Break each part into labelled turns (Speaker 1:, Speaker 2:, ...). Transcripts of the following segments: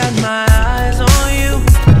Speaker 1: got my eyes on you.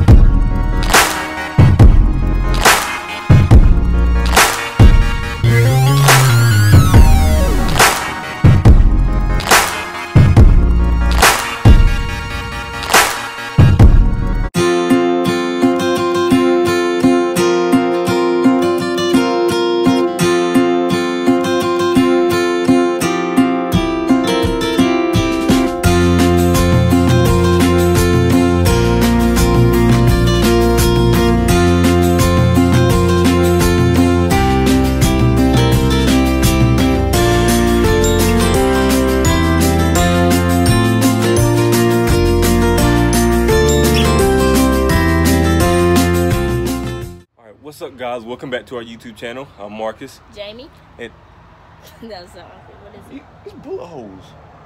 Speaker 2: What's up, guys? Welcome back to our YouTube channel. I'm Marcus.
Speaker 3: Jamie?
Speaker 2: And
Speaker 3: That's so awkward. What is it?
Speaker 2: it's bullet holes.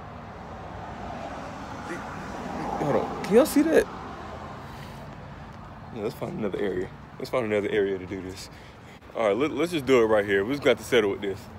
Speaker 2: Hold on. Can y'all see that? Yeah, let's find another area. Let's find another area to do this. All right, let's just do it right here. We just got to settle with this.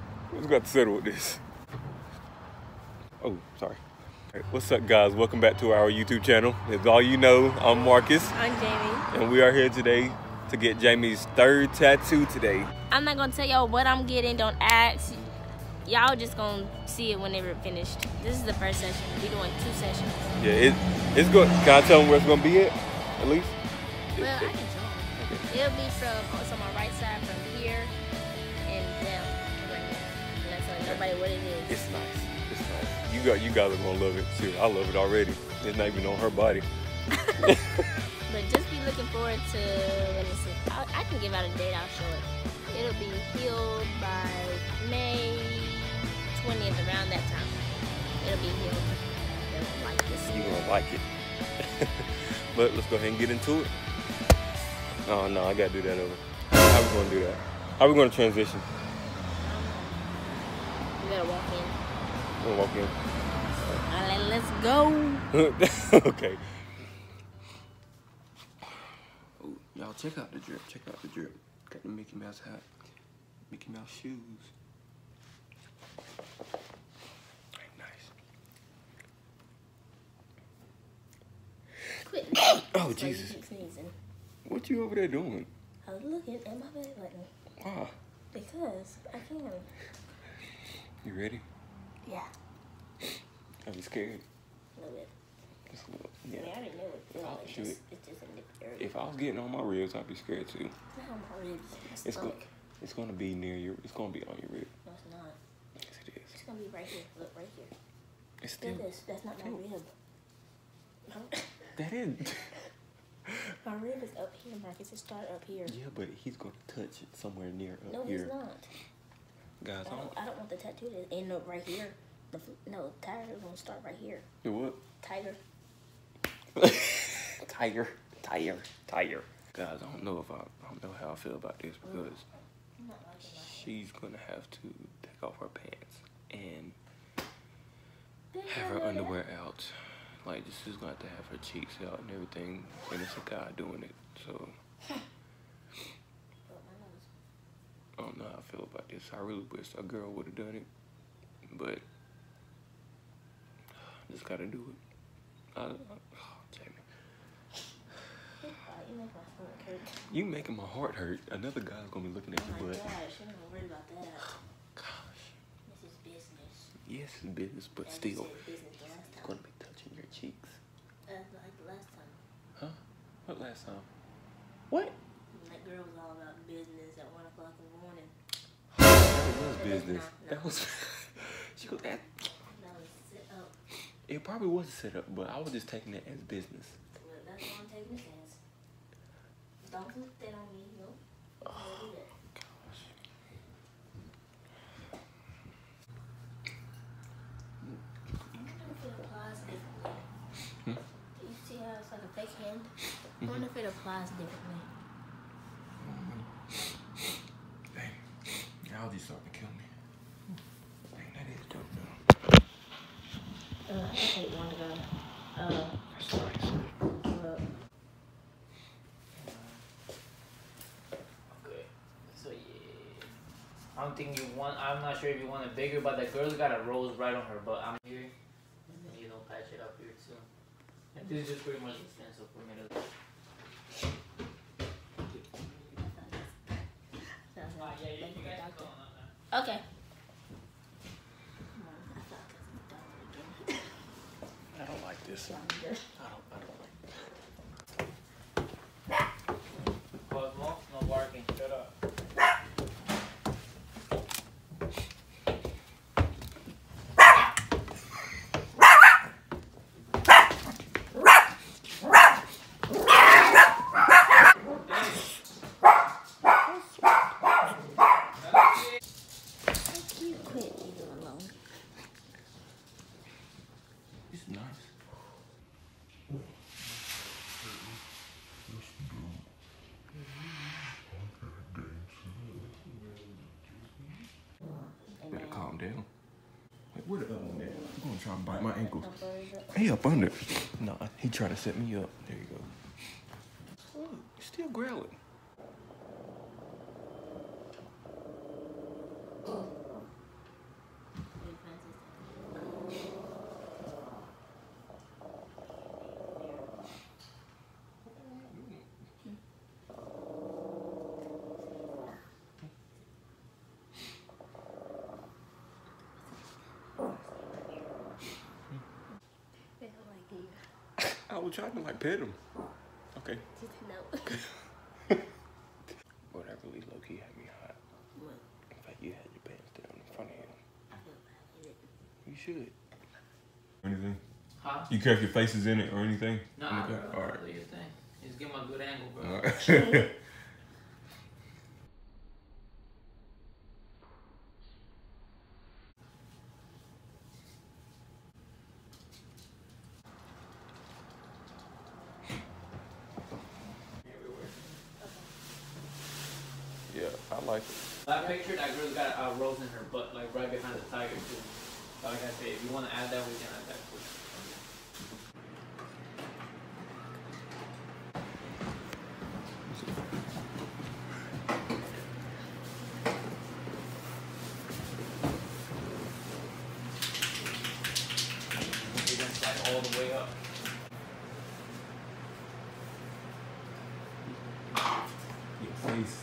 Speaker 2: Oh, sorry. All right, what's up, guys? Welcome back to our YouTube channel. As all you know, I'm Marcus.
Speaker 3: I'm Jamie.
Speaker 2: And we are here today to get Jamie's third tattoo today.
Speaker 3: I'm not gonna tell y'all what I'm getting. Don't ask. Y'all just gonna see it whenever it's finished. This is the first session. We're doing 2 sessions.
Speaker 2: Yeah, it's good. Can I tell them where it's gonna be at least?
Speaker 3: Well, I can show them. It'll be from on my right side from here and down to right here. I'm not telling nobody what it is.
Speaker 2: It's nice. It's nice. You guys are gonna love it too. I love it already. It's not even on her body.
Speaker 3: But just be looking forward to, let me see. I can give out a date, I'll show it. It'll be healed by May 20th, around that time. It'll be healed. You'll like this.
Speaker 2: You're gonna like it. But let's go ahead and get into it. Oh no, I gotta do that over. How we gonna do that? How we gonna transition?
Speaker 3: You gotta walk in.
Speaker 2: We'll walk in.
Speaker 3: Alright, let's go.
Speaker 2: Okay. Oh, y'all check out the drip. Check out the drip. Got the Mickey Mouse hat. Mickey Mouse shoes. Nice.
Speaker 3: Quit.
Speaker 2: Oh, Jesus. What you over there doing?
Speaker 3: I was looking at my belly button.
Speaker 2: Why?
Speaker 3: Because I can.
Speaker 2: You ready?
Speaker 3: Yeah.
Speaker 2: Are you scared?
Speaker 3: A little bit.
Speaker 2: Just a little, yeah.
Speaker 3: I mean, I already know it. You know, it's just a nip area.
Speaker 2: If I was getting on my ribs, I'd be scared too.
Speaker 3: It's not on my ribs.
Speaker 2: It's gonna be near your. It's gonna be on your rib.
Speaker 3: No, it's not.
Speaker 2: Yes, it is.
Speaker 3: It's gonna be right here. Look, right here.
Speaker 2: It's still.
Speaker 3: Look at this. That's not my rib.
Speaker 2: That is.
Speaker 3: My rib is up here, Marcus. It started up here.
Speaker 2: Yeah, but he's gonna touch it somewhere near up
Speaker 3: No,
Speaker 2: here.
Speaker 3: he's not.
Speaker 2: Guys,
Speaker 3: I don't want the tattoo to end up right here. No, Tiger is gonna start right here.
Speaker 2: The what?
Speaker 3: Tiger.
Speaker 2: Tiger. Guys, I don't know how I feel about this because she's gonna have to take off her pants and have her underwear out. Like, this is gonna have to have her cheeks out and everything, and it's a guy doing it, so I don't know how I feel about this. I really wish a girl would have done it, but I just gotta do it. Jamie. You making my heart hurt. Another guy's gonna be looking at your butt.
Speaker 3: Oh my gosh, you're not worried about that.
Speaker 2: Gosh.
Speaker 3: This is business.
Speaker 2: Yes, it's business, but still,
Speaker 3: Business the last
Speaker 2: it's
Speaker 3: time.
Speaker 2: gonna be touching your cheeks.
Speaker 3: Like the last time.
Speaker 2: Huh? What last time? What?
Speaker 3: That girl was all about business at 1 o'clock in the morning.
Speaker 2: That was business.
Speaker 3: No.
Speaker 2: That was. She was at.
Speaker 3: That was set up.
Speaker 2: It probably was set up, but I was just taking it as business.
Speaker 3: Well, that's what I'm taking it as. Don't put that on me, no. Don't do that.
Speaker 2: Gosh.
Speaker 3: If it applies differently. You see how it's like a fake hand? I wonder if it applies differently.
Speaker 2: Dang. Allergies starting to kill me. Dang, that is dope, though.
Speaker 3: I hate one to go.
Speaker 2: That's nice.
Speaker 4: Okay. So yeah. I don't think you want. I'm not sure if you want it bigger, but the girl's got a rose right on her butt. I'm here, and you know, patch it up here too. And this is just pretty much expensive for me to. Yeah, you guys are going on that.
Speaker 3: Okay.
Speaker 2: I don't like this. I don't like
Speaker 4: Cosmo, no barking. Shut up.
Speaker 3: You quit leaving alone.
Speaker 2: It's nice. Better calm down. Wait, where the other one at? I'm gonna try and bite my ankles. He up under. No, he tried to set me up. There you go. Look, he's still growling. I was trying to like pet him. Okay.
Speaker 3: No.
Speaker 2: But that really low key had me hot.
Speaker 3: What?
Speaker 2: In fact, you had your pants down in front of him.
Speaker 3: I feel bad.
Speaker 2: You should.
Speaker 5: Anything?
Speaker 4: Huh?
Speaker 5: You care if your face is in it or anything?
Speaker 4: Nah,
Speaker 2: Okay,
Speaker 4: bro.
Speaker 2: alright.
Speaker 4: Do your thing. Just give him a good angle, bro.
Speaker 5: Alright.
Speaker 2: Yeah, I like it.
Speaker 4: That picture, that girl's got a rose in her butt, like right behind the tiger too. But like I say, if you want to add that, we can add that too. You're gonna slide all the way up.
Speaker 5: Your face.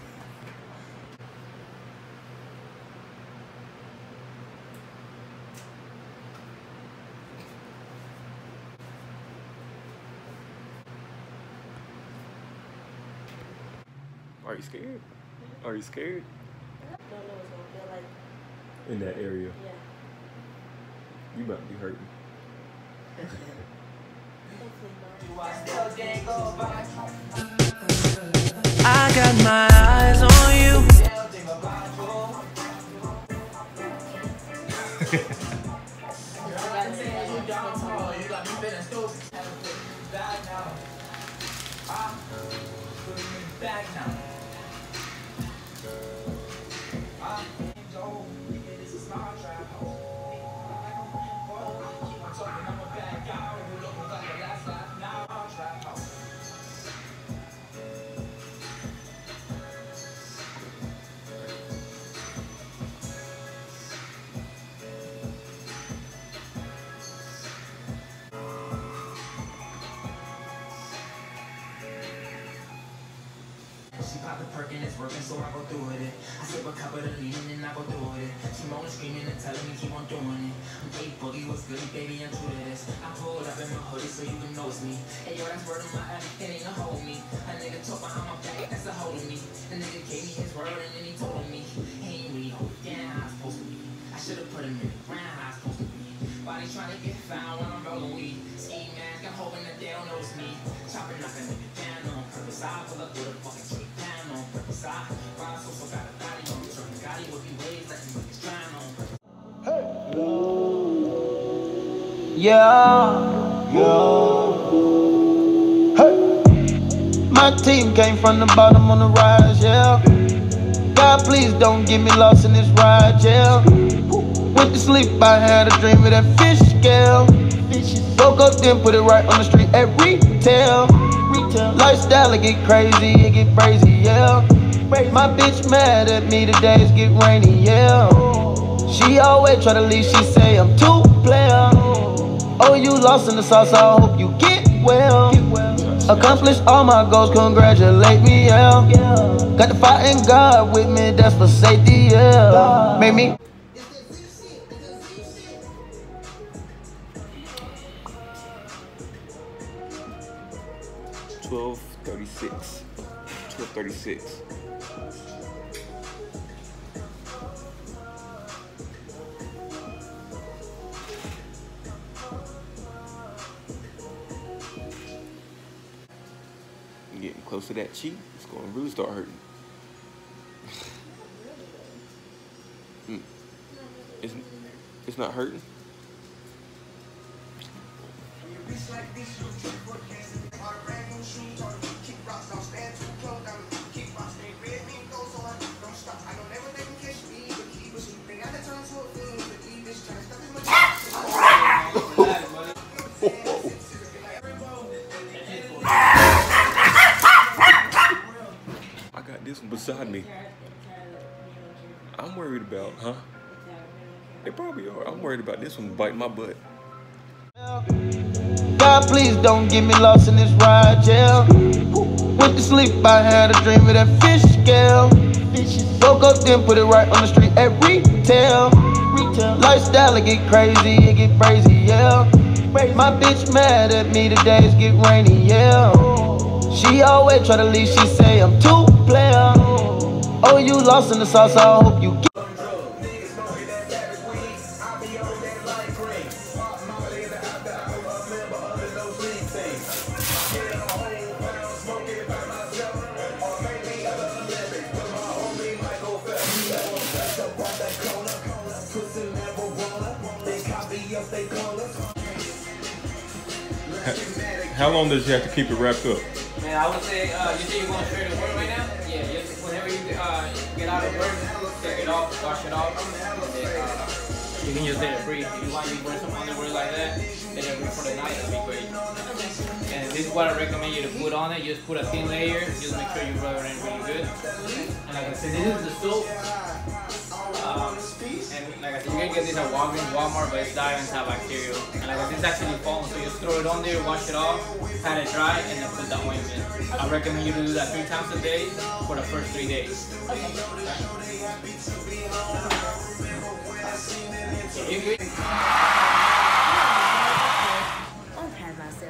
Speaker 2: Are you scared? Are you scared?
Speaker 3: I don't know what's gonna feel like.
Speaker 5: In that area.
Speaker 3: Yeah.
Speaker 5: You about to be hurting.
Speaker 1: I got my eyes on you.
Speaker 6: She popped the perk and it's working, so I go through with it. I sip a cup of the lean and then I go through with it. She moaning, screaming and telling me keep on doing it. I'm Hey Boogie, what's good, baby? I'm true to this. I pulled up in my hoodie so you can know it's me. Hey yo, that's word on my ass, it ain't a hold me. A nigga talk behind my back, that's a hold of me. The nigga gave me his word and then he told me he ain't really hold it down how I'm supposed to be. I should've put him in the ground how I'm supposed to be. Body trying to get found when I'm rolling weed. Ski mask, I'm hoping that they don't notice me. Chopping up a nigga down on purpose. I pull up with a fucking tree down on purpose. I ride so got a body on the truck. Gotti with me waves, letting niggas drown on purpose.
Speaker 7: My team came from the bottom on the rise, yeah. God, please don't get me lost in this ride, yeah. Went to sleep, I had a dream of that fish scale. Woke up, then put it right on the street at retail. Lifestyle, it get crazy, it get crazy, yeah. My bitch mad at me, the days get rainy, yeah. She always try to leave, she say I'm too player. Oh, you lost in the sauce, I hope you get well. Accomplished all my goals, congratulate me, yeah. Got the fire and God with me, that's for safety, yeah. Make me
Speaker 2: 12:36. 12:36. Getting close to that cheek, it's going to really start hurting. It's not hurting. I got this one beside me. I'm worried about, huh? They probably are. I'm worried about this one biting my butt.
Speaker 7: God, please don't get me lost in this ride, yeah. Went to sleep, I had a dream of that fish scale. Woke up, then put it right on the street at retail. Lifestyle, it get crazy, it get crazy, yeah. My bitch mad at me, the days get rainy, yeah. She always try to leave, she say I'm too player. Oh, you lost in the sauce, I hope you get.
Speaker 5: How long does you have to keep it wrapped up?
Speaker 4: Man, I would say, you say you want to straight to work right now? Yeah, just whenever you get out of work, take it off, wash it off, and then you can just let it breathe. If you want to wear some underwear like that, let it breathe for the night, that'd be great. And this is what I recommend you to put on it. Just put a thin layer, just make sure you rub it in really good. And like I said, this is the soap. And like I said, you can get this at Walmart, but it's antibacterial. And like I said, it's actually foam, so you just throw it on there, wash it off, pat it dry, and then put the ointment. I recommend you to do that 3 times a day for the first 3 days. Okay. You good?
Speaker 3: I'm proud of myself.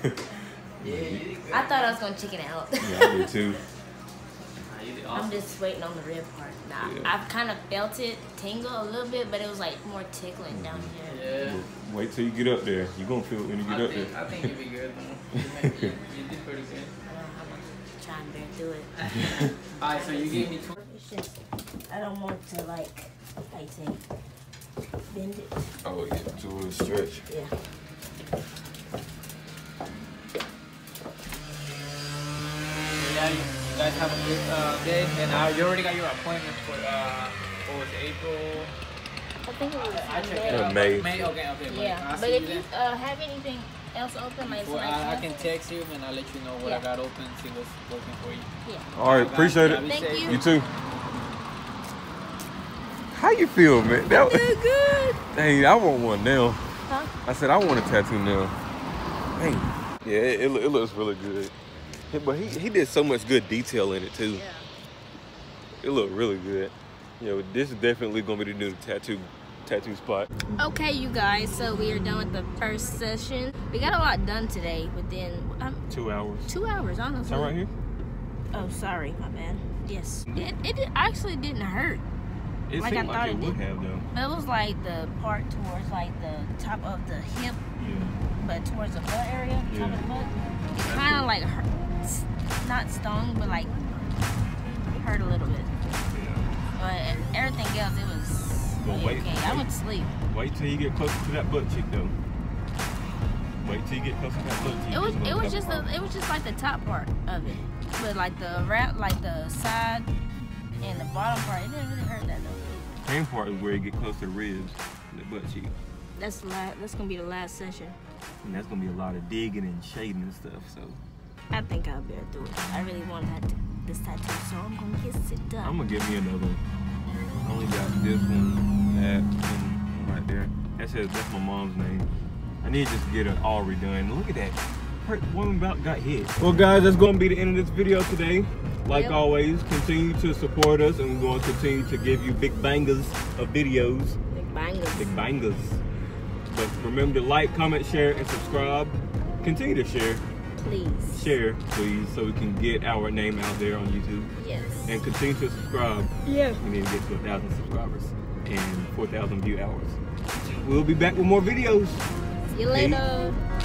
Speaker 3: I thought I was gonna chicken out.
Speaker 5: Yeah, I did too.
Speaker 3: I'm just waiting on the rib part. Nah,
Speaker 2: Yeah.
Speaker 3: I've kind of felt it tingle a little bit, but it was like more tickling down here.
Speaker 4: Yeah.
Speaker 5: Wait till you get up there. You're going to feel it when you get up there.
Speaker 4: I think you'll be good, though. You did pretty good.
Speaker 3: I'm gonna try and bear through it.
Speaker 4: Alright, so you gave me 2.
Speaker 3: It's just, I don't want to like, I say, bend it.
Speaker 2: Oh yeah, do a stretch.
Speaker 3: Yeah.
Speaker 4: Yeah, you guys have a good day, and you already got your appointment for what was it, April?
Speaker 3: I think it was
Speaker 4: I checked
Speaker 3: May.
Speaker 4: it out. May, okay.
Speaker 3: Yeah,
Speaker 4: I'll
Speaker 3: but
Speaker 4: see
Speaker 3: if
Speaker 4: you
Speaker 3: you
Speaker 4: then.
Speaker 3: have anything else open, like
Speaker 4: Well,
Speaker 3: some
Speaker 4: I can text you and I'll let you know what I got open, see what's working for you.
Speaker 3: Yeah.
Speaker 5: All right, appreciate it.
Speaker 3: Thank you.
Speaker 5: You too.
Speaker 2: How you feel, man? That,
Speaker 3: Good.
Speaker 2: dang, I want one now.
Speaker 3: Huh?
Speaker 2: I said I want a tattoo now. Dang. Yeah, it looks really good. Yeah, but he did so much good detail in it too.
Speaker 3: Yeah.
Speaker 2: It looked really good. You know, this is definitely gonna be the new tattoo spot.
Speaker 3: Okay, you guys, so we are done with the first session. We got a lot done today within
Speaker 5: 2 hours.
Speaker 3: 2 hours, honestly.
Speaker 5: Is that right here?
Speaker 3: Oh, sorry, my bad. Yes. It actually didn't hurt.
Speaker 5: It
Speaker 3: Like I
Speaker 5: seemed
Speaker 3: thought
Speaker 5: like
Speaker 3: it
Speaker 5: it would
Speaker 3: did.
Speaker 5: have though.
Speaker 3: But it was like the part towards like the top of the hip,
Speaker 5: Yeah.
Speaker 3: but towards the butt area, top of
Speaker 5: Yeah.
Speaker 3: the butt. It kind of like hurt, not stung, but like hurt a little bit. But everything else, it was
Speaker 5: Well, wait,
Speaker 3: okay. I went to sleep.
Speaker 5: Wait till you get closer to that butt cheek though. Wait till you get closer to that butt cheek.
Speaker 3: It was just like the top part of it, but like the wrap, like the side and the bottom part, it didn't really hurt that though.
Speaker 5: Pain part is where you get close to the ribs and the butt cheek.
Speaker 3: That's gonna be the last session.
Speaker 5: And that's gonna be a lot of digging and shading and stuff. So
Speaker 3: I think I'll bear through it. I really want this tattoo, so I'm gonna get it done.
Speaker 5: I'm gonna give me another one. I only got this one, that, and right there. That's my mom's name. I I need to just get it all redone. Look at that. One about got hit. Well guys, that's going to be the end of this video today. Like always, continue to support us and we're going to continue to give you big bangers of videos.
Speaker 3: Big bangers.
Speaker 5: Big bangers. But remember to like, comment, share, and subscribe. Continue to share.
Speaker 3: Please.
Speaker 5: Share, please, so we can get our name out there on YouTube.
Speaker 3: Yes.
Speaker 5: And continue to subscribe.
Speaker 3: Yeah.
Speaker 5: We need to get to 1,000 subscribers and 4,000 view hours. We'll be back with more videos.
Speaker 3: See you later.